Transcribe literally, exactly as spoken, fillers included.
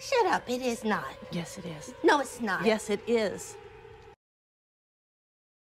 Shut up, it is not. Yes, it is. No, it's not. Yes, it is.